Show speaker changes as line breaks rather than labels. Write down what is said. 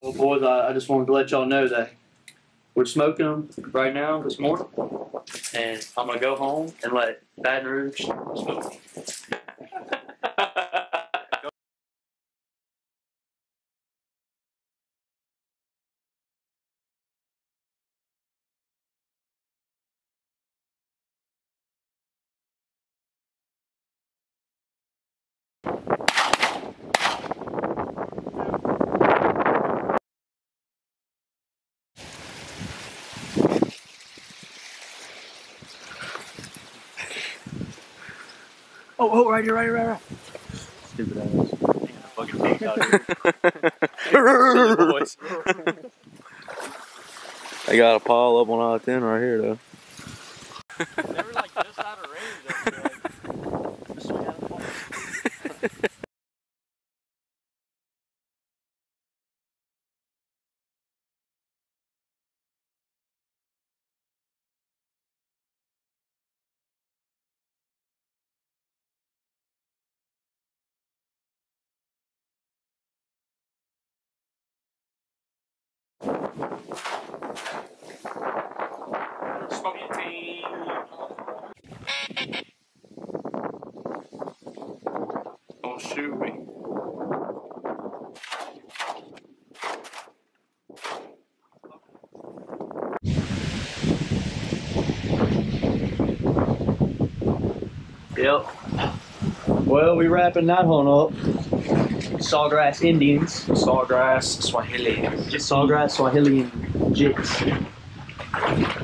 Well, boys, I just wanted to let y'all know that we're smoking them right now this morning, and I'm gonna go home and let Baton Rouge smoke them.
Oh, right here.
Stupid ass. Fucking pigs out here. Boys.
They got a pile up on I-10 right here, though.
They were like just out of range. Like, just swing out of the ball. Smoking team. Don't shoot me. Yep. Well, we wrapping that one up. Sawgrass Indians.
Sawgrass Swahili.
Sawgrass Swahili and Jits.